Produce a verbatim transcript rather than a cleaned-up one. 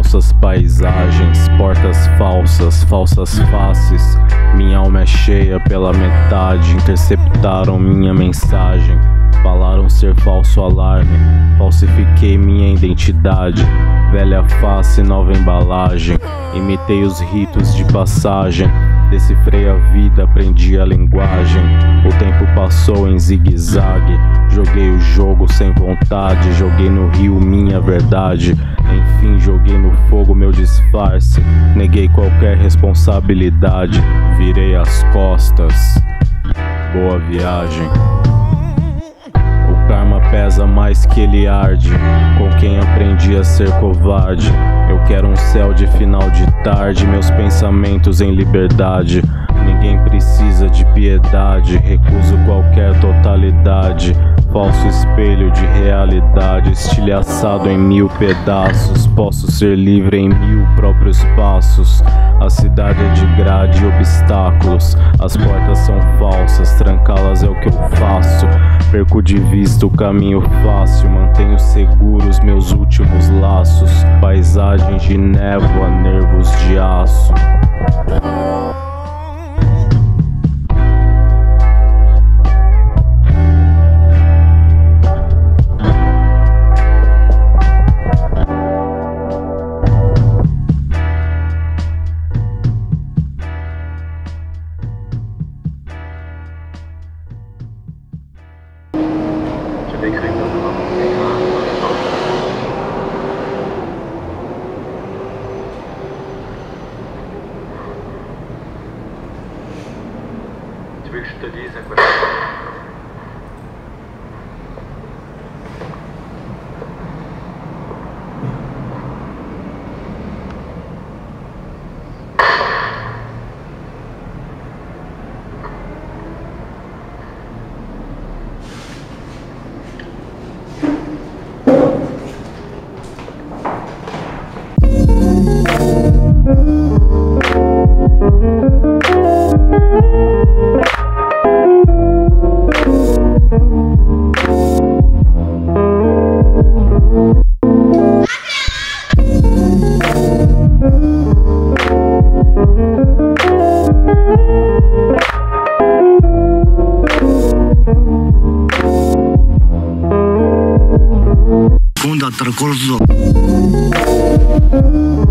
falsas paisagens, portas falsas, falsas faces. Minha alma é cheia pela metade, interceptaram minha mensagem. Falaram ser falso alarme, falsifiquei minha identidade. Velha face, nova embalagem, imitei os ritos de passagem. Decifrei a vida, aprendi a linguagem. O tempo passou em zigue-zague, joguei o jogo sem vontade. Joguei no rio minha verdade, enfim joguei no fogo meu disfarce. Neguei qualquer responsabilidade, virei as costas. Boa viagem. O karma pesa mais que ele arde, com quem aprendi a ser covarde. Eu quero um céu de final de tarde, meus pensamentos em liberdade. Ninguém precisa de piedade, recuso qualquer totalidade. Falso espelho de realidade, estilhaçado em mil pedaços. Posso ser livre em mil próprios passos. A cidade é de grade e obstáculos. As portas são falsas, trancá-las é o que eu faço. Perco de vista o caminho fácil, mantenho seguros meus últimos laços. Paisagens de névoa, nervos de aço. Tu veux que je te dise à quoi ça sert? 今度だったら殺すぞ。